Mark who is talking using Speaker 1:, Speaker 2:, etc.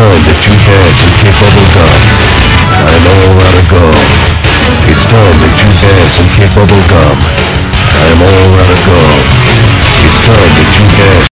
Speaker 1: time that you had some kick bubble gum. I'm all out of gum. It's time that you had some kick bubble gum. I'm all out of gum.